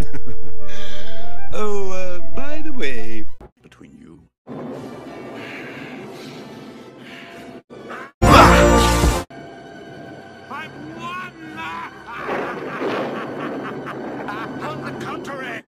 Oh, by the way, between you. I've won! On the counteract!